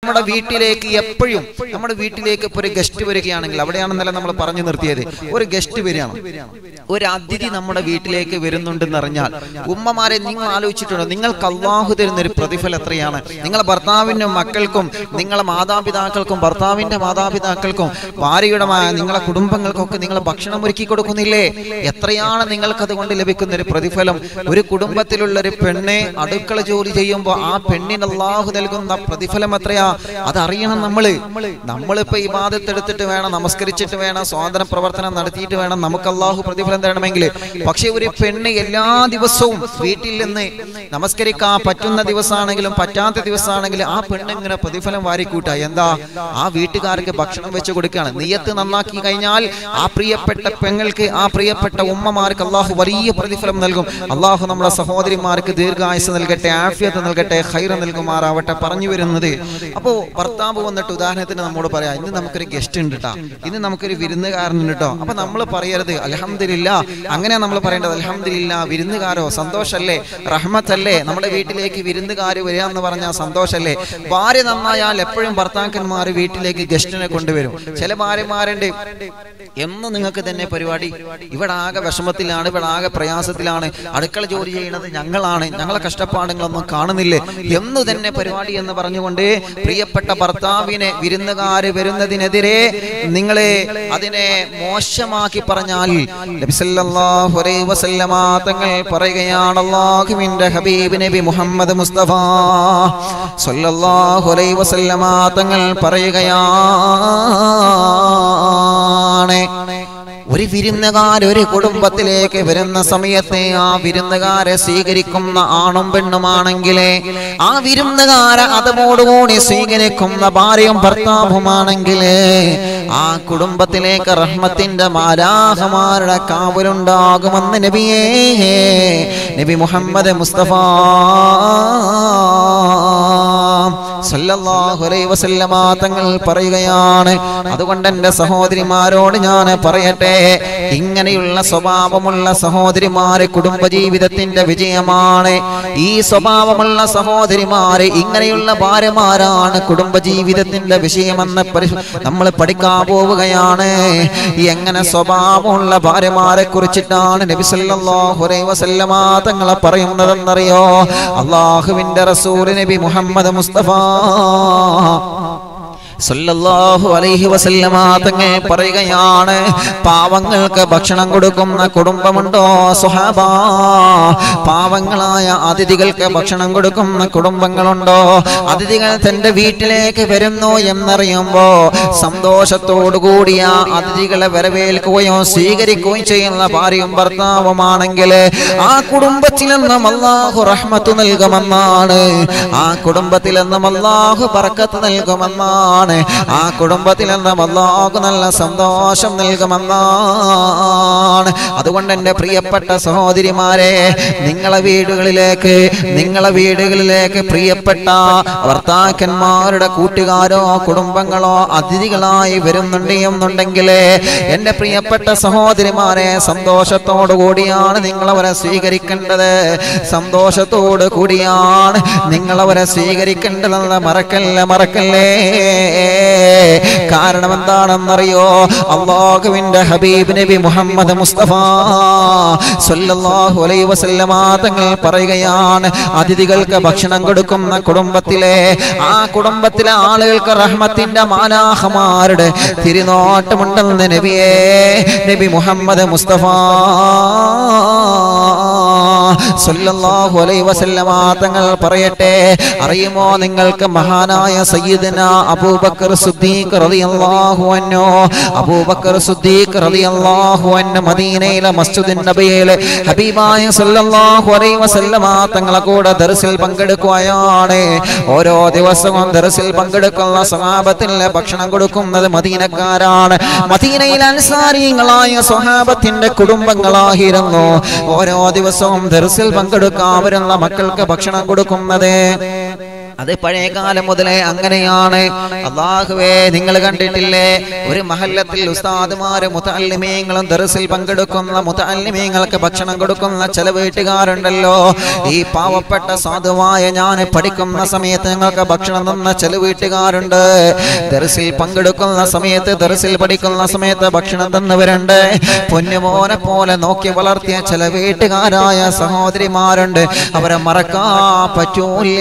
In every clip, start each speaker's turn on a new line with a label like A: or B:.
A: നമ്മുടെ വീട്ടിലേക്ക് എപ്പോഴും നമ്മുടെ വീട്ടിലേക്ക് ഇപ്പോൾ ഒരു ഗസ്റ്റ് വരികയാണെങ്കിൽ, അവിടെയാണെന്നല്ല നമ്മൾ പറഞ്ഞു നിർത്തിയത്, ഒരു ഗസ്റ്റ് വരികയാണ്, ഒരു അതിഥി നമ്മുടെ വീട്ടിലേക്ക് വരുന്നുണ്ടെന്ന് അറിഞ്ഞാൽ, ഉമ്മമാരെ നിങ്ങൾ ആലോചിച്ചിട്ടുണ്ടോ, നിങ്ങൾക്ക് അല്ലാഹു തരുന്ന ഒരു പ്രതിഫലം എത്രയാണ്? നിങ്ങളെ ഭർത്താവിനും മക്കൾക്കും നിങ്ങളെ മാതാപിതാക്കൾക്കും ഭർത്താവിന്റെ മാതാപിതാക്കൾക്കും ഭാര്യയുടെ നിങ്ങളെ കുടുംബങ്ങൾക്കൊക്കെ നിങ്ങൾ ഭക്ഷണം ഒരുക്കി കൊടുക്കുന്നില്ലേ? എത്രയാണ് നിങ്ങൾക്ക് അതുകൊണ്ട് ലഭിക്കുന്ന ഒരു പ്രതിഫലം? ഒരു കുടുംബത്തിലുള്ള ഒരു പെണ്ണ് അടുക്കള ജോലി ചെയ്യുമ്പോൾ ആ പെണ്ണിന് അല്ലാഹു നൽകുന്ന പ്രതിഫലം എത്രയാ? അതറിയണം. നമ്മളിപ്പോ ഇബാദത്ത് എടുത്തിട്ട് വേണം, നമസ്കരിച്ചിട്ട് വേണം, സ്വാതന്ത്ര്യ പ്രവർത്തനം നടത്തിയിട്ട് വേണം നമുക്ക് അല്ലാഹു പ്രതിഫലം തരണമെങ്കിൽ. പക്ഷെ ഒരു പെണ്ണ് എല്ലാ ദിവസവും വീട്ടിൽ നിന്ന് നമസ്കരിക്കാൻ പറ്റുന്ന ദിവസമാണെങ്കിലും പറ്റാത്ത ദിവസമാണെങ്കിലും ആ പെണ്ണ് ഇങ്ങനെ പ്രതിഫലം വാരിക്കൂട്ട. എന്താ? ആ വീട്ടുകാർക്ക് ഭക്ഷണം വെച്ച് കൊടുക്കുകയാണ്. നിയത്ത് നന്നാക്കി കഴിഞ്ഞാൽ ആ പ്രിയപ്പെട്ട പെങ്ങൾക്ക്, ആ പ്രിയപ്പെട്ട ഉമ്മമാർക്ക് അല്ലാഹു വലിയ പ്രതിഫലം നൽകും. അല്ലാഹു നമ്മുടെ സഹോദരിമാർക്ക് ദീർഘായുസ് നൽകട്ടെ, ആഫിയത്ത് നൽകട്ടെ, ഖൈർ നൽകുമാറാവട്ടെ. പറഞ്ഞു വരുന്നത്, അപ്പോ ഭർത്താവ് വന്നിട്ട് ഉദാഹരണത്തിന് നമ്മോട് പറയാം, ഇന്ന് നമുക്കൊരു ഗസ്റ്റ് ഉണ്ട് കേട്ടോ, ഇന്ന് നമുക്കൊരു വിരുന്നുകാരനുണ്ട് കേട്ടോ. അപ്പൊ നമ്മൾ പറയരുത് അൽഹംദുലില്ലാ, അങ്ങനെ നമ്മൾ പറയേണ്ടത് അൽഹംദുലില്ലാ, വിരുന്നുകാരോ സന്തോഷല്ലേ, റഹ്മത്തല്ലേ, നമ്മുടെ വീട്ടിലേക്ക് വിരുന്നുകാര് വരിക എന്ന് പറഞ്ഞാൽ സന്തോഷല്ലേ. ഭാര്യ നന്നായാൽ എപ്പോഴും ഭർത്താക്കന്മാർ വീട്ടിലേക്ക് ഗസ്റ്റിനെ കൊണ്ടുവരും. ചില ഭാര്യമാരുണ്ട്, എന്ന് നിങ്ങൾക്ക് തന്നെ പരിപാടി, ഇവിടെ ആകെ വിഷമത്തിലാണ്, ഇവിടെ ആകെ പ്രയാസത്തിലാണ്, അടുക്കള ജോലി ചെയ്യുന്നത് ഞങ്ങളാണ്, ഞങ്ങളെ കഷ്ടപ്പാടുകളൊന്നും കാണുന്നില്ലേ എന്ന് തന്നെ പരിപാടി എന്ന് പറഞ്ഞുകൊണ്ട് പ്രിയപ്പെട്ട ഭർത്താവിനെ വിരുന്നുകാര് വരുന്നതിനെതിരെ നിങ്ങളെ അതിനെ മോശമാക്കി പറഞ്ഞാൽ നബി സല്ലല്ലാഹു അലൈഹി വസല്ലമ തങ്ങൾ പറയുകയാണ്, അല്ലാഹുവിന്റെ ഹബീബ് നബി മുഹമ്മദ് മുസ്തഫ സല്ലല്ലാഹു അലൈഹി വസല്ലമ തങ്ങൾ പറയുകയാണ്, ഒരു വിരുന്നുകാർ ഒരു കുടുംബത്തിലേക്ക് വരുന്ന സമയത്ത് ആ വിരുന്നുകാരെ സ്വീകരിക്കുന്ന ആണും പെണ്ണുമാണെങ്കിൽ, ആ വിരുന്നുകാരെ അതോടുകൂടി സ്വീകരിക്കുന്ന ഭാര്യയും ഭർത്താവുമാണെങ്കിൽ ആ കുടുംബത്തിലേക്ക് റഹ്മത്തിന്റെ മാലാഖമാരുടെ കാവലുണ്ടാകുമെന്ന് നബി മുഹമ്മദ് മുസ്തഫ സല്ലല്ലാഹു അലൈഹി വസല്ലമ തങ്ങൾ പറയുകയാണ്. അതുകൊണ്ട് എൻ്റെ സഹോദരിമാരോട് ഞാൻ പറയട്ടെ, ഇങ്ങനെയുള്ള സ്വഭാവമുള്ള സഹോദരിമാരെ കുടുംബജീവിതത്തിന്റെ വിജയമാണ്. ഈ സ്വഭാവമുള്ള സഹോദരിമാരെ, ഇങ്ങനെയുള്ള ഭാര്യമാരാണ് കുടുംബജീവിതത്തിന്റെ വിഷയമെന്ന് നമ്മൾ പഠിക്കാൻ പോവുകയാണ്. എങ്ങനെ സ്വഭാവമുള്ള ഭാര്യമാരെ കുറിച്ചിട്ടാണ് നബി സല്ലല്ലാഹു അലൈഹി വസല്ലമ തങ്ങൾ പറയുന്നതെന്നറിയോ? അല്ലാഹുവിന്റെ റസൂൽ നബി മുഹമ്മദ് മുസ്തഫ സല്ലല്ലാഹു അലൈഹി വസല്ലമ തങ്ങൾ പറയുകയാണ്, പാവങ്ങൾക്ക് ഭക്ഷണം കൊടുക്കുന്ന കുടുംബമുണ്ടോ സ്വഹാബ? പാവങ്ങളായ അതിഥികൾക്ക് ഭക്ഷണം കൊടുക്കുന്ന കുടുംബങ്ങളുണ്ടോ? അതിഥികൾ തന്റെ വീട്ടിലേക്ക് വരുന്നു എന്നറിയുമ്പോ സന്തോഷത്തോടു കൂടിയ അതിഥികളെ വരവേൽക്കുകയോ സ്വീകരിക്കുകയും ചെയ്യുന്ന ഭാര്യയും ഭർത്താവുമാണെങ്കിൽ ആ കുടുംബത്തിൽ നിന്നും അല്ലാഹു റഹ്മത്ത് നൽകുമെന്നാണ്, ആ കുടുംബത്തിൽ നിന്നും അല്ലാഹു ബർക്കത്ത് നൽകുമെന്നാണ്, ആ കുടുംബത്തിൽ നിന്നും അല്ലാഹു നല്ല സന്തോഷം നൽകുമെന്നാണ്. അതുകൊണ്ട് എൻ്റെ പ്രിയപ്പെട്ട സഹോദരിമാരെ, നിങ്ങളെ വീടുകളിലേക്ക് പ്രിയപ്പെട്ട ഭർത്താക്കന്മാരുടെ കൂട്ടുകാരോ കുടുംബങ്ങളോ അതിഥികളായി വരുന്നുണ്ടെങ്കിൽ എൻ്റെ പ്രിയപ്പെട്ട സഹോദരിമാരെ, സന്തോഷത്തോടു കൂടിയാണ് നിങ്ങളവരെ സ്വീകരിക്കേണ്ടത്, സന്തോഷത്തോടു കൂടിയാണ് നിങ്ങളവരെ സ്വീകരിക്കേണ്ടതെന്ന് മറക്കല്ലേ. കാരണം എന്താണെന്നറിയോ? അല്ലാഹുവിന്റെ ഹബീബ് നബി മുഹമ്മദ് മുസ്തഫ സല്ലല്ലാഹു അലൈഹി വസല്ലമ തങ്ങൾ പറയുകയാണ്, അതിഥികൾക്ക് ഭക്ഷണം കൊടുക്കുന്ന ആ കുടുംബത്തിലെ ആളുകൾക്ക് റഹ്മത്തിന്റെ മാലാഖമാരുടെ തിരുനോട്ടമുണ്ടെന്ന് നബി മുഹമ്മദ് മുസ്തഫ സല്ലല്ലാഹു അലൈഹി വസല്ലമ തങ്ങൾ പറയട്ടെ, അറിയുമോ നിങ്ങൾക്ക് മഹാനായ സയ്യിദന അബൂബക്കർ സിദ്ദീഖ് റളിയല്ലാഹു അൻഹു, അബൂബക്കർ സിദ്ദീഖ് റളിയല്ലാഹു അൻഹു മദീനയിലെ മസ്ജിദുൻ നബിയിലെ ഹബീബായ സല്ലല്ലാഹു അലൈഹി വസല്ലമ തങ്ങളെ കൂടെ ദർസിൽ പങ്കെടുക്കുകയാണ്. ഓരോ ദിവസവും ദർസിൽ പങ്കെടുക്കുന്ന സ്വഹാബത്തിന് ഭക്ഷണം കൊടുക്കുന്നത് മദീനക്കാരാണ്. മദീനയിൽ അൻസാരികളായ സ്വഹാബത്തിന്റെ കുടുംബങ്ങളായിരുന്നു ഓരോ ദിവസവും ദർസിൽ പങ്കെടുക്കാൻ വരുന്ന മക്കൾക്ക് ഭക്ഷണം കൊടുക്കുന്നത്. അത് പഴയകാലം മുതലേ അങ്ങനെയാണ്. അല്ലാഹുവേ, നിങ്ങൾ കണ്ടിട്ടില്ലേ, ഒരു മഹല്ലത്തിൽ ഉസ്താദുമാരും മുതഅല്ലിമീങ്ങളും ദർസിൽ പങ്കെടുക്കുന്ന മുതഅല്ലിമീങ്ങൾക്ക് ഭക്ഷണം കൊടുക്കുന്ന ചില വീട്ടുകാരുണ്ടല്ലോ. ഈ പാവപ്പെട്ട സാധുവായ ഞാൻ പഠിക്കുന്ന സമയത്ത് ഞങ്ങൾക്ക് ഭക്ഷണം തന്ന ചില വീട്ടുകാരുണ്ട്. ദർസിൽ പങ്കെടുക്കുന്ന സമയത്ത്, ദർസിൽ പഠിക്കുന്ന സമയത്ത് ഭക്ഷണം തന്നവരുണ്ട്. പൊന്നുമോനെ പോലെ നോക്കി വളർത്തിയ ചില വീട്ടുകാരായ സഹോദരിമാരുണ്ട്. അവരെ മറക്കാൻ പറ്റൂല.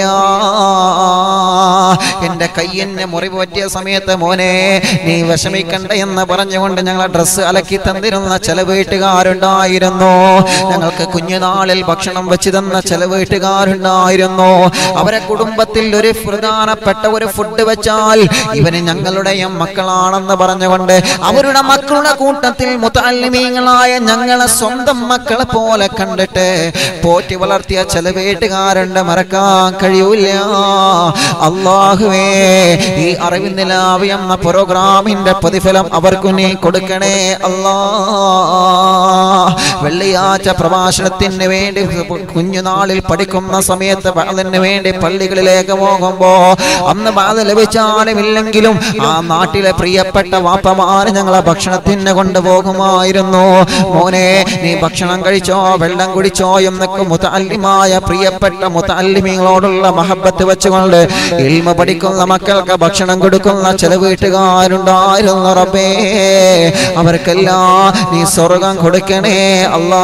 A: എന്റെ കയ്യിന് മുറിവ് പറ്റിയ സമയത്ത് മോനെ നീ വിഷമിക്കണ്ട എന്ന് പറഞ്ഞുകൊണ്ട് ഞങ്ങളെ ഡ്രസ്സ് അലക്കി തന്നിരുന്ന ചില വീട്ടുകാരുണ്ടായിരുന്നു. ഞങ്ങൾക്ക് കുഞ്ഞുനാളിൽ ഭക്ഷണം വെച്ച് തന്ന ചില വീട്ടുകാരുണ്ടായിരുന്നു. അവരെ കുടുംബത്തിൽ ഒരു പ്രധാനപ്പെട്ട ഒരു ഫുഡ് വെച്ചാൽ ഇവന് ഞങ്ങളുടെയും മക്കളാണെന്ന് പറഞ്ഞുകൊണ്ട് അവരുടെ മക്കളുടെ കൂട്ടത്തിൽ മുതഅല്ലിമീങ്ങളായ ഞങ്ങളെ സ്വന്തം മക്കളെ പോലെ കണ്ടിട്ട് പോറ്റി വളർത്തിയ ചില വീട്ടുകാരുണ്ട്. മറക്കാൻ കഴിയൂല. അല്ലാഹുവേ, ഈ അറിവിന്ദിലാവ് എന്ന പ്രോഗ്രാമിന്റെ പ്രതിഫലം അവർക്ക് നീ കൊടുക്കണേ അല്ലാ. വെള്ളിയാഴ്ച പ്രഭാഷണത്തിന് വേണ്ടി കുഞ്ഞുനാളിൽ പഠിക്കുന്ന സമയത്ത് അതിന് വേണ്ടി പള്ളികളിലേക്ക് പോകുമ്പോ അന്ന് ബാധ ലഭിച്ചാലും ഇല്ലെങ്കിലും ആ നാട്ടിലെ പ്രിയപ്പെട്ട വാപ്പമാര് ഞങ്ങളെ ഭക്ഷണത്തിന് കൊണ്ടുപോകുമായിരുന്നു. മോനെ നീ ഭക്ഷണം കഴിച്ചോ, വെള്ളം കുടിച്ചോ എന്നൊക്കെ മുതഅല്ലിമായ പ്രിയപ്പെട്ട മുതഅല്ലിമീങ്ങളോടുള്ള മഹബത്ത് വെച്ചുകൊണ്ട് ഇൽമ പഠിക്കുന്ന മക്കൾക്ക് ഭക്ഷണം കൊടുക്കുന്ന ചില വീട്ടുകാരുണ്ടായിരുന്നു. റബ്ബേ, അവർക്കെല്ലാം നീ സ്വർഗം കൊടുക്കണേ അല്ലാ.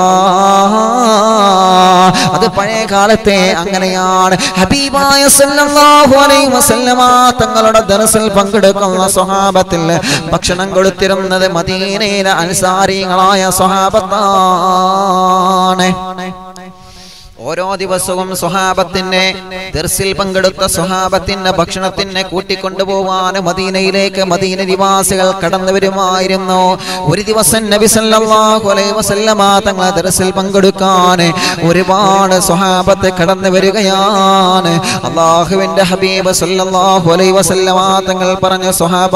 A: അത് പഴയ കാലത്തെ അങ്ങനെയാണ്. ഹബീബായ സല്ലല്ലാഹു അലൈഹി വസല്ലമ തങ്ങളുടെ ദർസിൽ പങ്കെടുക്കുന്ന സ്വഹാബത്തിൽ ഭക്ഷണം കൊടുത്തിരുന്നത് മദീനയിലെ അൻസാരികളായ സ്വഹാബത്താണ്. ഓരോ ദിവസവും സ്വഹാബത്തിന്റെ ദർസിൽ പങ്കെടുത്ത സ്വഹാബത്തിന്റെ ഭക്ഷണത്തിന് കൂട്ടിക്കൊണ്ടുപോവാൻ മദീനയിലേക്ക് മദീന നിവാസികൾ കടന്നു വരുമായിരുന്നു. ഒരു ദിവസം നബി സല്ലല്ലാഹു അലൈഹി വസല്ലമ തങ്ങളെ ദർസിൽ പങ്കെടുക്കാൻ ഒരുപാട് സ്വഹാബത്ത് കടന്നു വരികയാണ്. അല്ലാഹുവിന്റെ ഹബീബ് സല്ലല്ലാഹു അലൈഹി വസല്ലമ തങ്ങൾ പറഞ്ഞു, സ്വഹാബ,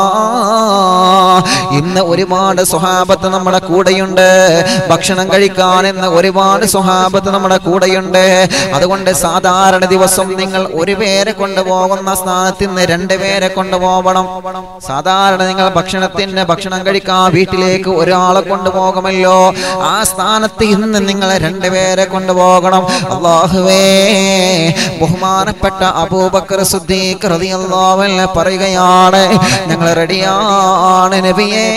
A: ഇന്ന് ഒരുപാട് സ്വഹാബത്ത് നമ്മുടെ കൂടെയുണ്ട്. ഭക്ഷണം കഴിക്കാൻ ഇന്ന് ഒരുപാട് സ്വഹാബത്ത് നമ്മുടെ കൂടെയുണ്ട്. അതുകൊണ്ട് സാധാരണ ദിവസം നിങ്ങൾ ഒരു പേരെ കൊണ്ടുപോകുന്ന സ്ഥാനത്ത് നിന്ന് 2 പേരെ കൊണ്ടുപോകണം. സാധാരണ നിങ്ങൾ ഭക്ഷണം കഴിക്കാൻ വീട്ടിലേക്ക് ഒരാളെ കൊണ്ടുപോകുമല്ലോ. ആ സ്ഥാനത്ത് ഇന്ന് നിങ്ങൾ 2 പേരെ കൊണ്ടുപോകണം. അല്ലാഹുവേ, ബഹുമാനപ്പെട്ട അബൂബക്കർ സിദ്ദീഖ് റളിയല്ലാഹു അൻഹു പറയുകയാണ്, ഞങ്ങൾ റെഡിയാണ് നബിയേ.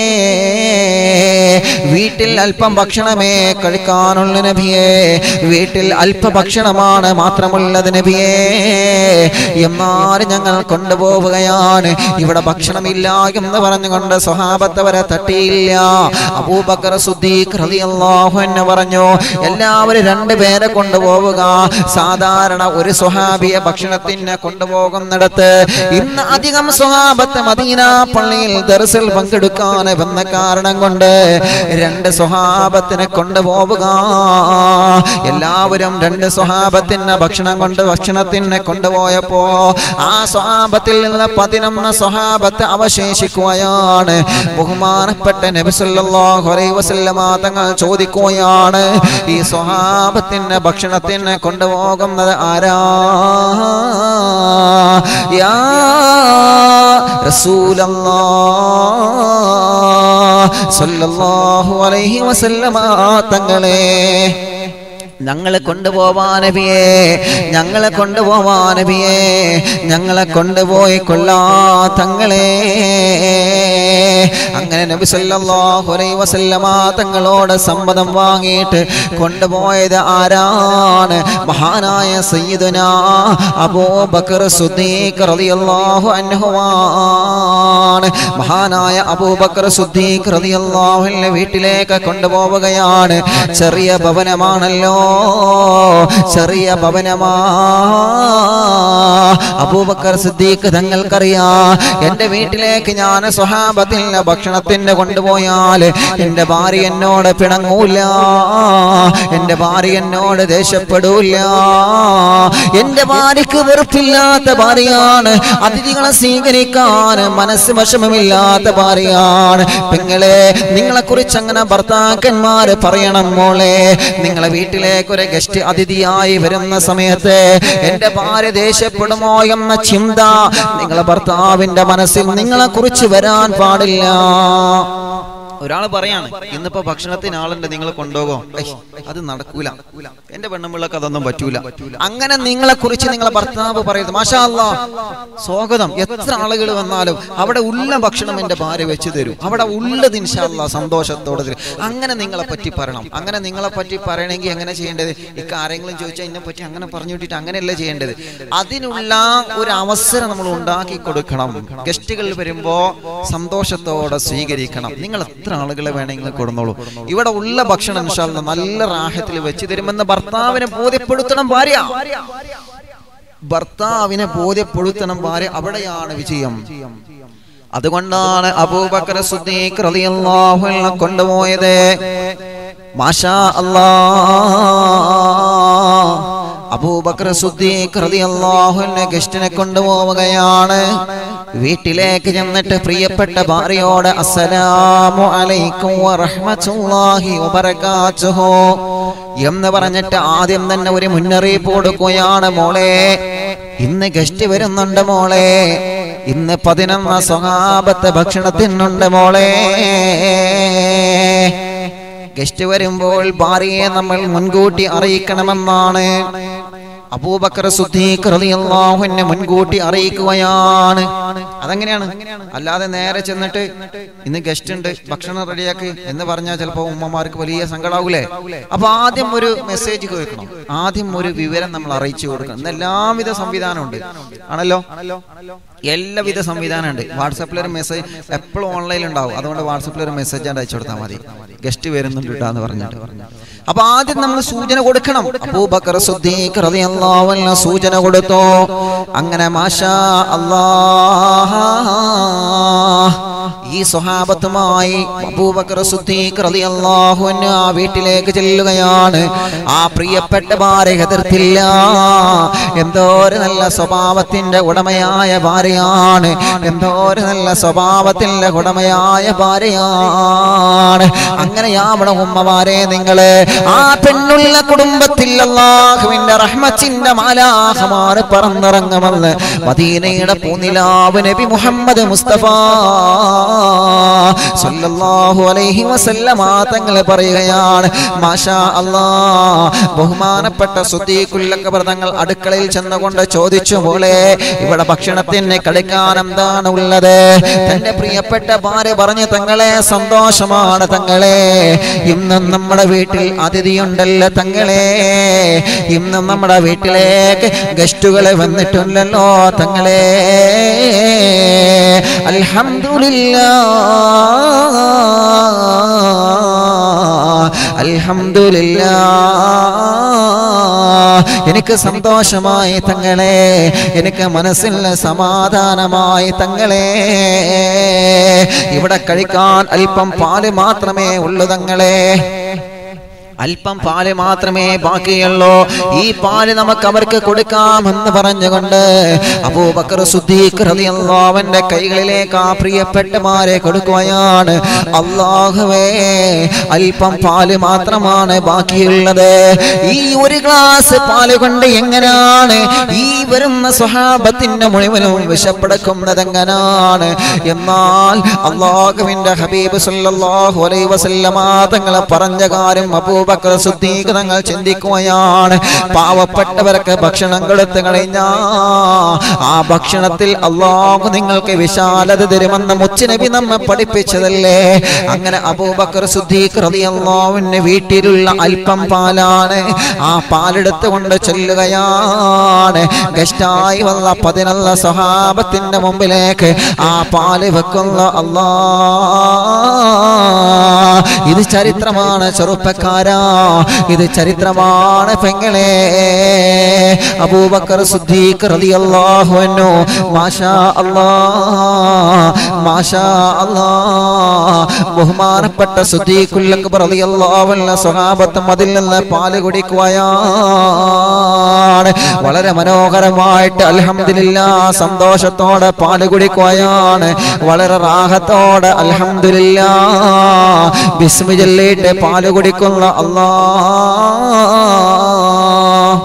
A: വീട്ടിൽ അല്പം ഭക്ഷണമേ കഴിക്കാനുള്ള നബിയേ, വീട്ടിൽ അല്പഭക്ഷണമാണ് മാത്രമുള്ളത് നബിയേ. എന്നാലും ഞങ്ങൾ കൊണ്ടുപോവുകയാണ്. ഇവിടെ ഭക്ഷണമില്ല എന്ന് പറഞ്ഞുകൊണ്ട് സ്വഹാബത്ത് വരെ തട്ടിയില്ല. അബൂബക്കർ സിദ്ദീഖ് റളിയല്ലാഹു അൻഹു പറഞ്ഞു, എല്ലാവരും 2 പേരെ കൊണ്ടുപോവുക. സാധാരണ ഒരു സ്വഹാബിയെ ഭക്ഷണത്തിന് കൊണ്ടുപോകുന്നിടത്ത് ഇന്ന് അധികം സ്വഹാബത്ത് മദീന പള്ളിയിൽ ദർസിൽ പങ്കെടുക്കാൻ വന്ന കാരണം കൊണ്ട് 2 സ്വഹാബത്തിനെ കൊണ്ടുപോവുക. എല്ലാവരും 2 സ്വഹാബത്തിന് ഭക്ഷണത്തിന് കൊണ്ടുപോയപ്പോ ആ സ്വഹാബത്തിൽ നിന്ന് 11 സ്വഹാബത്ത് അവശേഷിക്കുകയാണ്. ബഹുമാനപ്പെട്ട നബി സല്ലല്ലാഹു അലൈഹി വസല്ലമ തങ്ങൾ ചോദിക്കുകയാണ്, ഈ സ്വഹാബത്തിന് ഭക്ഷണത്തിന് കൊണ്ടുപോകുന്നത് ആരാ? യാ റസൂലല്ലാഹ് സല്ലല്ലാഹു അലൈഹി വസല്ലമ തങ്ങളെ ഞങ്ങളെ കൊണ്ടുപോവാൻ നബിയേ, ഞങ്ങളെ കൊണ്ടുപോവാൻ നബിയേ, ഞങ്ങളെ കൊണ്ടുപോയി കൊള്ളാ തങ്ങളെ. അങ്ങനെ നബി സല്ലല്ലാഹു അലൈഹി വസല്ലമ തങ്ങളോട് സമ്മതം വാങ്ങിയിട്ട് കൊണ്ടുപോയത് ആരാണ്? മഹാനായ സയ്യിദുനാ അബൂബക്കർ സിദ്ദീഖ് റളിയല്ലാഹു അൻഹുവാണ്. മഹാനായ അബൂബക്കർ സിദ്ദീഖ് റളിയല്ലാഹു അൻഹു വീട്ടിലേക്ക് കൊണ്ടുപോവുകയാണ്. ചെറിയ ഭവനമാണല്ലോ, ചെറിയ ഭവനമാ. അബൂബക്കർ സിദ്ദീഖ് തങ്ങൾക്കറിയാം, എന്റെ വീട്ടിലേക്ക് ഞാൻ സ്വഹാബത്തിൽ ലോകത്തിലെ ഭക്ഷണത്തിന് കൊണ്ടുപോയാൽ എന്റെ ഭാര്യ എന്നോട് പിണങ്ങൂല, എന്റെ ഭാര്യ എന്നോട് ദേഷ്യപ്പെടൂല. എന്റെ ഭാര്യക്ക് വെറുപ്പില്ലാത്ത ഭാര്യയാണ്, അതിഥികളെ സ്വീകരിക്കാൻ മനസ്സ് വിഷമമില്ലാത്ത ഭാര്യയാണ്. പെങ്ങളെ, നിങ്ങളെ കുറിച്ച് അങ്ങനെ ഭർത്താക്കന്മാര് പറയണം. മോളെ, നിങ്ങളെ വീട്ടിലേക്ക് ഒരു ഗസ്റ്റ് അതിഥിയായി വരുന്ന സമയത്ത് എന്റെ ഭാര്യ ദേഷ്യപ്പെടുമോ എന്ന ചിന്ത നിങ്ങളെ ഭർത്താവിന്റെ മനസ്സിൽ നിങ്ങളെ കുറിച്ച് വരാൻ പാടില്ല. ഒരാൾ പറയാണ്, ഇന്നിപ്പോ ഭക്ഷണത്തിന് ആളുണ്ട്, നിങ്ങൾ കൊണ്ടുപോകോ? അത് നടക്കൂല, എന്റെ പെണ്ണുമ്പിള്ളക്ക് അതൊന്നും പറ്റൂല. അങ്ങനെ നിങ്ങളെ കുറിച്ച് നിങ്ങളെ ഭർത്താവ് പറയരുത്. മാഷാ അല്ലാഹ്, സ്വാഗതം, എത്ര ആളുകൾ വന്നാലും അവിടെ ഉള്ള ഭക്ഷണം എന്റെ ഭാര്യ വെച്ച് തരും, അവിടെ ഉള്ളത് ഇൻഷാ അല്ലാഹ് സന്തോഷത്തോടെ തരും. അങ്ങനെ നിങ്ങളെ പറ്റി പറയണം. അങ്ങനെ നിങ്ങളെ പറ്റി പറയണമെങ്കിൽ എങ്ങനെ ചെയ്യേണ്ടത്? ആരെങ്കിലും ചോദിച്ചാൽ ഇതിനെ പറ്റി അങ്ങനെ പറഞ്ഞു വിട്ടിട്ട് അങ്ങനെയല്ല ചെയ്യേണ്ടത്. അതിനുള്ള ഒരു അവസരം നമ്മൾ ഉണ്ടാക്കി കൊടുക്കണം. ഗസ്റ്റുകൾ വരുമ്പോ സന്തോഷത്തോടെ സ്വീകരിക്കണം. നിങ്ങൾ എത്ര ആളുകളെ വേണമെങ്കിലും കൊടുന്നോളൂ, ഇവിടെ ഉള്ള ഭക്ഷണം ഇൻഷാ അല്ലാഹ് നല്ല റാഹത്തിൽ വെച്ച് തരുമെന്ന് ഭർത്താവിനെ ബോധ്യപ്പെടുത്തണം ഭാര്യ. ഭർത്താവിനെ ബോധ്യപ്പെടുത്തണം ഭാര്യ. അവിടെയാണ് വിജയം. അതുകൊണ്ടാണ് അബൂബക്കർ സിദ്ദീഖ് റളിയല്ലാഹു അൻഹു കൊണ്ടുപോയത്. മാഷാ അല്ലാഹ്, അബൂബക്കർ സിദ്ദീഖ് റളിയല്ലാഹു അൻഹു ഗസ്റ്റിനെ കൊണ്ടുപോവുകയാണ്. വീട്ടിലേക്ക് ചെന്നിട്ട് പ്രിയപ്പെട്ട ഭാര്യയോട് അസ്സലാമു അലൈക്കും വറഹ്മത്തുള്ളാഹി വബറകാതുഹു എന്ന് പറഞ്ഞിട്ട് ആദ്യം തന്നെ ഒരു മുന്നറിയിപ്പ് കൊടുക്കുകയാണ്. മോളെ, ഇന്ന് ഗസ്റ്റ് വരുന്നുണ്ട് മോളെ, ഇന്ന് 11 സ്വഹാബത്ത് ഭക്ഷണത്തിനുണ്ട് മോളെ. ഗസ്റ്റ് വരുമ്പോൾ ഭാര്യയെ നമ്മൾ മുൻകൂട്ടി അറിയിക്കണമെന്നാണ് അബൂബക്കർ സിദ്ദീഖ് റളിയല്ലാഹു അൻഹു മുൻകൂട്ടി അറിയിക്കുകയാണ്. അതെങ്ങനെയാണ്? അല്ലാതെ നേരെ ചെന്നിട്ട് ഇന്ന് ഗസ്റ്റ് ഉണ്ട്, ഭക്ഷണം റെഡിയാക്കി എന്ന് പറഞ്ഞാൽ ചിലപ്പോൾ ഉമ്മമാർക്ക് വലിയ സങ്കടാവൂലേ? അപ്പൊ ആദ്യം ഒരു മെസ്സേജ് കേൾക്കണം, ആദ്യം ഒരു വിവരം നമ്മൾ അറിയിച്ചു കൊടുക്കണം. ഇന്ന് എല്ലാവിധ സംവിധാനമുണ്ട് ആണല്ലോ, എല്ലാവിധ സംവിധാനം ഉണ്ട്. വാട്സാപ്പിൽ ഒരു മെസ്സേജ് എപ്പോഴും ഓൺലൈനിൽ ഉണ്ടാവും, അതുകൊണ്ട് വാട്സാപ്പിൽ ഒരു മെസ്സേജ് അയച്ചു കൊടുത്താൽ മതി, ഗസ്റ്റ് വരുന്നുണ്ട് എന്ന് പറഞ്ഞിട്ട്. അപ്പൊ ആദ്യം നമ്മൾ സൂചന കൊടുക്കണം. അബൂബക്കർ സിദ്ദീഖ് റളിയല്ലാഹു അൻഹു സൂചന കൊടുത്തു. അങ്ങനെ മാഷാ അല്ലാഹ് ഈ സ്വഹാബത്തുമായി അബൂബക്കർ സിദ്ദീഖ് റളിയല്ലാഹു അൻഹു ആ വീട്ടിലേക്ക് ചെല്ലുകയാണ്. ആ പ്രിയപ്പെട്ട ഭാര്യ എതിർത്തില്ല. എന്തോ ഒരു നല്ല സ്വഭാവത്തിന്റെ ഉടമയായ ഭാര്യയാണ്, എന്തോ ഒരു നല്ല സ്വഭാവത്തിന്റെ ഉടമയായ ഭാര്യയാണ്. അങ്ങനെയാവണം ഉമ്മമാരെ നിങ്ങള്. ആ പെണ്ണുള്ള കുടുംബത്തിൽ അല്ലാഹുവിന്റെ റഹ്മത്തിന്റെ മാലാഖമാർ പറന്നിറങ്ങുമെന്ന് മദീനയുടെ പൂനിലാവ് നബി മുഹമ്മദ് മുസ്തഫ സല്ലല്ലാഹു അലൈഹി വസല്ലമ തങ്ങൾ പറയുകയാണ്. മാഷാ അല്ലാഹ്, ബഹുമാനപ്പെട്ട സിദ്ദീഖുൽ അക്ബർ തങ്ങൾ അടുക്കളയിൽ ചെന്നുകൊണ്ട് ചോദിച്ചു, മോളെ, ഇവിടെ ഭക്ഷണത്തിന് കഴിക്കാൻ എന്താണ് ഉള്ളത്? തന്റെ പ്രിയപ്പെട്ട ഭാര്യ പറഞ്ഞു, തങ്ങളെ സന്തോഷമാണ് തങ്ങളെ, ഇന്നും നമ്മുടെ വീട്ടിൽ അതിഥിയുണ്ടല്ലോ തങ്ങളെ, ഇന്നും നമ്മുടെ വീട്ടിലേക്ക് ഗസ്റ്റുകളെ വന്നിട്ടുണ്ടല്ലോ തങ്ങളെ. അൽഹംദുലില്ലാഹ്, അൽഹംദുലില്ലാഹ്, എനിക്ക് സന്തോഷമായി തങ്ങളെ, എനിക്ക് മനസ്സിൽ സമാധാനമായി തങ്ങളെ. ഇവിടെ കഴിക്കാൻ അല്പം പാല് മാത്രമേ ഉള്ളൂ തങ്ങളെ, അല്പം പാല് മാത്രമേ ബാക്കിയുള്ളൂ. ഈ പാല് നമുക്ക് അവർക്ക് കൊടുക്കാമെന്ന് പറഞ്ഞുകൊണ്ട് അബൂബക്കർ സിദ്ദീഖ് റളിയല്ലാഹു അൻഹുവിന്റെ കൈകളിലേക്ക് ആ പ്രിയപ്പെട്ടമാരെ കൊടുക്കുകയാണ്. അല്ലാഹുവേ, അല്പം പാല് മാത്രമാണ് ബാക്കിയുള്ളത്. ഈ ഒരു ഗ്ലാസ് പാല് കൊണ്ട് എങ്ങനെയാണ് ഈ വരുന്ന സ്വഹാബത്തിന്റെ മുഴുവനും വിശപ്പടക്കുന്നത് എങ്ങനാണ്? എന്നാൽ അല്ലാഹുവിന്റെ ഹബീബ് സല്ലല്ലാഹു അലൈഹി വസല്ലമ തങ്ങൾ പറഞ്ഞ കാര്യം അബൂബക്കർ സിദ്ദീഖ് തങ്ങൾ ചിന്തിക്കുകയാണ്. പാവപ്പെട്ടവർക്ക് ഭക്ഷണം കൊടുത്തു കഴിഞ്ഞാ ആ ഭക്ഷണത്തിൽ അല്ലാഹു നിങ്ങൾക്ക് വിശാലത തരുമെന്ന് മുത്തുനബി നമ്മെ പഠിപ്പിച്ചതല്ലേ? അങ്ങനെ അബൂബക്കർ സിദ്ദീഖ് റളിയല്ലാഹു അൻഹു വീട്ടിലുള്ള അല്പം പാലാണ്, ആ പാലെടുത്തുകൊണ്ട് ചെല്ലുകയാണ്. ഗസ്റ്റായി വന്ന 11 സ്വഹാബത്തിന്റെ മുമ്പിലേക്ക് ആ പാല് വെക്കുന്ന അല്ലാഹ്. ഇത് ചരിത്രമാണ് ചെറുപ്പക്കാരാ. ഇത് ചരിത്രമാണ് പെങ്ങളെ. അബൂബക്കർ സിദ്ദീഖ് റളിയല്ലാഹു അൻഹു മാഷാ അല്ലാഹ് മാഷാ അല്ലാഹ് ബഹുമാനപ്പെട്ട സിദ്ദീഖുൽ അക്ബർ റളിയല്ലാഹു അൻഹു സ്വഹാബത്ത് അതിൽ നിന്ന് പാല് കുടിക്കുകയാണ്. വളരെ മനോഹരമായിട്ട് അൽഹംദുലില്ലാഹ് സന്തോഷത്തോടെ പാല് കുടിക്കുകയാണ്. വളരെ റാഹത്തോടെ അൽഹംദുലില്ലാഹ് ബിസ്മി ചൊല്ലിയിട്ട് പാല് കുടിക്കുന്ന അല്ലാഹ്.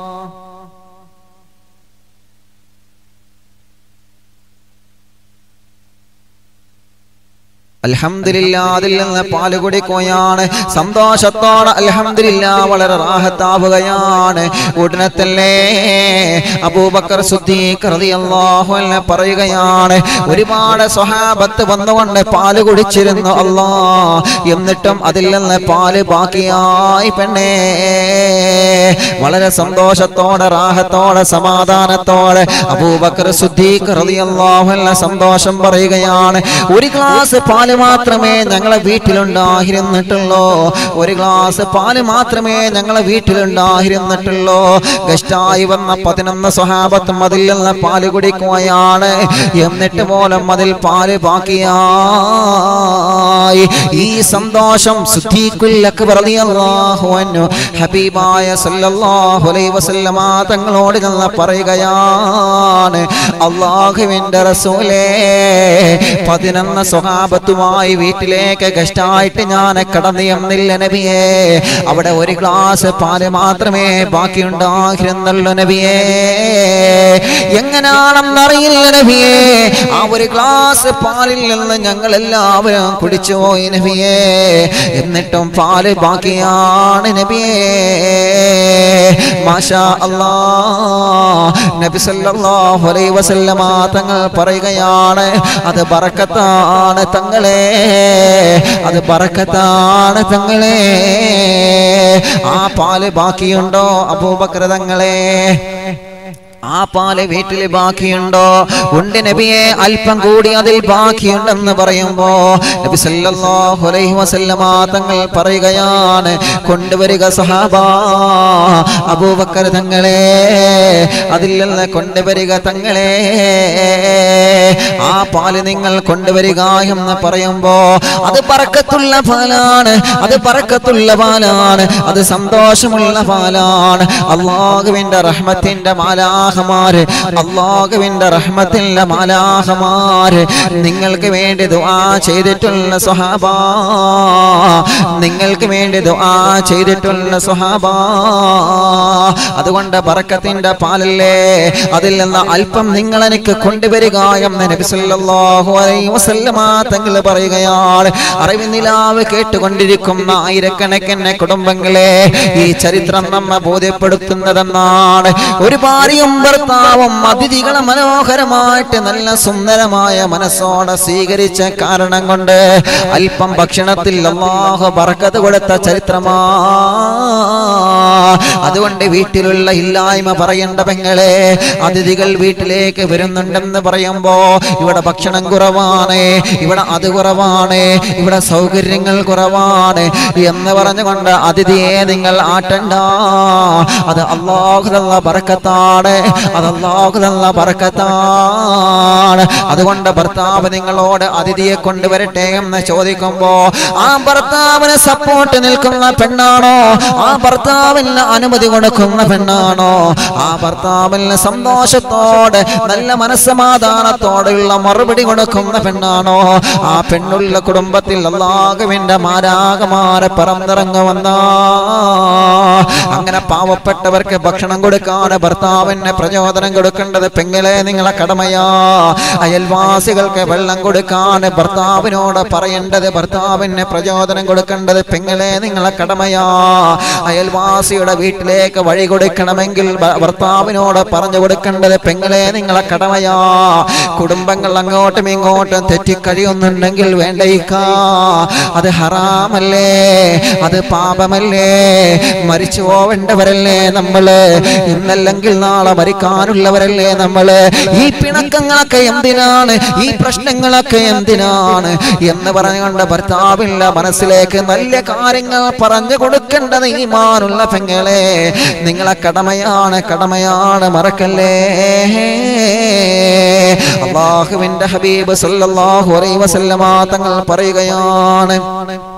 A: അൽഹംദുലില്ലാഹ് അതിൽ നിന്ന് പാല് കുടിക്കുകയാണ് സന്തോഷത്തോടെ. അൽഹംദുലില്ലാഹ് വളരെ റാഹത്താവുകയാണ്. ഉടനെ തന്നെ അബൂബക്കർ സിദ്ദീഖ് റളിയല്ലാഹു അൻഹു പറയുകയാണ്, ഒരുപാട് സ്വഹാബത്ത് വന്നുകൊണ്ട് പാല് കുടിച്ചിരുന്നു അല്ലാഹ്, എന്നിട്ടും അതിൽ നിന്ന് പാല് ബാക്കിയായി പെണ്ണേ. വളരെ സന്തോഷത്തോടെ റാഹത്തോടെ സമാധാനത്തോടെ അബൂബക്കർ സിദ്ദീഖ് റളിയല്ലാഹു അൻഹു സന്തോഷം പറയുകയാണ്, ഒരു ഗ്ലാസ് പാല് മാത്രമേ ഞങ്ങളെ വീട്ടിലുണ്ടായിരുന്നിട്ടുള്ളൂ, ഒരു ഗ്ലാസ് പാല് മാത്രമേ ഞങ്ങളെ വീട്ടിലുണ്ടായിരുന്നിട്ടുള്ളൂ. ഗസ്റ്റായി വന്ന 11 സ്വഹാബത്തും അതിൽ നിന്ന് പാല് കുടിക്കുകയാണ്. എന്നിട്ട് പോലും അതിൽ പാല് ബാക്കിയായി. ഈ സന്തോഷം സിദ്ദീഖുൽ അക്ബർ റളിയല്ലാഹു അൻഹു ഹബീബായ സല്ലല്ലാഹു അലൈഹി വസല്ലമ തങ്ങളോട് നിന്ന് പറയുകയാണ്, അല്ലാഹുവിന്റെ റസൂലേ, 11 സ്വഹാബത്തുമായി വീട്ടിലേക്ക് ഗസ്റ്റായിട്ട് ഞാൻ കടന്നു എന്നില്ല നബിയേ. അവിടെ ഒരു ഗ്ലാസ് പാല് മാത്രമേ ബാക്കിയുണ്ടായിരുന്നുള്ളൂ നബിയേ. എങ്ങനെയാണെന്നറിയില്ല നബിയേ, ആ ഒരു ഗ്ലാസ് പാലിൽ നിന്ന് ഞങ്ങൾ എല്ലാവരും കുടിച്ചു പോയി നബിയേ. എന്നിട്ടും പാല് ബാക്കിയാണ് നബിയേ. മാഷാ അല്ലാഹ്. നബി സല്ലല്ലാഹു അലൈഹി വസല്ലമ തങ്ങൾ പറയുകയാണ്, അത് ബറക്കത്താണ് തങ്ങളെ, അത് ബറക്കത്താണ് തങ്ങളെ. ആ പാല് ബാക്കിയുണ്ടോ അബൂബക്കർ തങ്ങളെ? ആ പാല് വീട്ടിൽ ബാക്കിയുണ്ടോ? ഉണ്ട് നബിയെ, അല്പം കൂടി അതിൽ ബാക്കിയുണ്ടെന്ന് പറയുമ്പോ നബി സല്ലല്ലാഹു അലൈഹി വസല്ലമ തങ്ങൾ പറയുകയാണ്, കൊണ്ടുവരിക സഹാബാ, അബൂബക്കർ തങ്ങളെ അതിൽ നിന്ന് കൊണ്ടുവരിക തങ്ങളെ. ആ പാല് നിങ്ങൾ കൊണ്ടുവരിക എന്ന് പറയുമ്പോ അത് ബറക്കത്തുള്ള പാലാണ്, അത് ബറക്കത്തുള്ള പാലാണ്, അത് സന്തോഷമുള്ള പാലാണ്. അല്ലാഹുവിന്റെ റഹ്മത്തിന്റെ മാലാഖമാര്, അല്ലാഹുവിന്റെ റഹ്മത്തിന്റെ മാലാഖമാര് നിങ്ങൾക്ക് വേണ്ടി ദുആ ചെയ്തിട്ടുള്ള സ്വഹാബാ, നിങ്ങൾക്ക് വേണ്ടി ദുആ ചെയ്തിട്ടുള്ള സ്വഹാബാ. അതുകൊണ്ട് ബറക്കത്തിന്റെ പാലല്ലേ, അതിൽ നിന്ന് അല്പം നിങ്ങൾ എനിക്ക് കൊണ്ടുവരിക എന്ന് നബി സല്ലല്ലാഹു അലൈഹി വസല്ലമ തങ്ങൾ പറയുകയാണ്. അറിവിനിലാവ് കേട്ടുകൊണ്ടിരിക്കുന്ന ആയിരക്കണക്കിന് കുടുംബങ്ങളെ ഈ ചരിത്രം നമ്മെ ബോധ്യപ്പെടുത്തുന്നതെന്നാണ്. ഒരു ഭാര്യയും ഭർത്താവും അതിഥികളെ മനോഹരമായിട്ട് നല്ല സുന്ദരമായ മനസ്സോടെ സ്വീകരിച്ച കാരണം കൊണ്ട് അല്പം ഭക്ഷണത്തിൽ അല്ലാഹു ബറക്കത്ത് കൊടുത്ത ചരിത്രമാ. അതുകൊണ്ട് വീട്ടിലുള്ള ഇല്ലായ്മ പറയേണ്ട പെങ്ങളെ, അതിഥികൾ വീട്ടിലേക്ക് വരുന്നുണ്ടെന്ന് പറയുമ്പോ ഇവിടെ ഭക്ഷണം കുറവാണ്, ഇവിടെ അത് കുറവാണ്, ഇവിടെ സൗകര്യങ്ങൾ കുറവാണ് എന്ന് പറഞ്ഞുകൊണ്ട് അതിഥിയെ നിങ്ങൾ ആട്ടണ്ട. അത് അല്ലാഹു തന്ന ബറക്കത്താണ്, അത് അല്ലാഹു തന്ന ബറക്കത്താണ്. അതുകൊണ്ട് ഭർത്താവ് നിങ്ങളോട് അതിഥിയെ കൊണ്ടുവരട്ടെ എന്ന് ചോദിക്കുമ്പോ ആ ഭർത്താവിന് സപ്പോർട്ട് നിൽക്കുന്ന പെണ്ണാണോ, ആ ഭർത്താവിന് അനുമതി കൊടുക്കുന്ന പെണ്ണാണോ, ആ ഭർത്താവിന് സന്തോഷത്തോടെ നല്ല മനസ്സമാധാനത്തോടെയുള്ള മറുപടി കൊടുക്കുന്ന പെണ്ണാണോ, ആ പെണ്ണുള്ള കുടുംബത്തിൽ അല്ലാഹുവിന്റെ മാലാഖമാരെ പറന്നിറങ്ങുവന്ന അങ്ങനെ പാവപ്പെട്ടവർക്ക് ഭക്ഷണം കൊടുക്കാൻ ഭർത്താവിന് പ്രചോദനം കൊടുക്കേണ്ടത് പെങ്ങളെ നിങ്ങളെ കടമയാ. അയൽവാസികൾക്ക് വെള്ളം കൊടുക്കാൻ ഭർത്താവിനോട് പറയേണ്ടത്, ഭർത്താവിന് പ്രചോദനം കൊടുക്കേണ്ടത് പെങ്ങളെ നിങ്ങളെ കടമയാ. അയൽവാസിയുടെ വീട്ടിലേക്ക് വഴി കൊടുക്കണമെങ്കിൽ ഭർത്താവിനോട് പറഞ്ഞു കൊടുക്കേണ്ടത് പെങ്ങളെ നിങ്ങളെ കടമയാ. കുടുംബങ്ങൾ കുടുംബങ്ങൾ അങ്ങോട്ടും ഇങ്ങോട്ടും തെറ്റിക്കഴിയുന്നുണ്ടെങ്കിൽ വേണ്ടയിക്കാ, അത് ഹറാമല്ലേ, അത് പാപമല്ലേ, മരിച്ചു പോവേണ്ടവരല്ലേ നമ്മള്, ഇന്നല്ലെങ്കിൽ നാളെ മരിക്കാനുള്ളവരല്ലേ നമ്മള്. ഈ പിണക്കങ്ങളൊക്കെ എന്തിനാണ്, ഈ പ്രശ്നങ്ങളൊക്കെ എന്തിനാണ് എന്ന് പറഞ്ഞുകൊണ്ട് ഭർത്താവില്ല മനസ്സിലേക്ക് നല്ല കാര്യങ്ങൾ പറഞ്ഞു കൊടുക്കേണ്ടത് ഈമാനുള്ള പെങ്ങളെ നിങ്ങളെ കടമയാണ്, കടമയാണ്, മറക്കല്ലേ. അല്ലാഹുവിന്റെ ഹബീബ് സല്ലല്ലാഹു അലൈഹി വസല്ലമ തങ്ങൾ പറയുകയാണ്,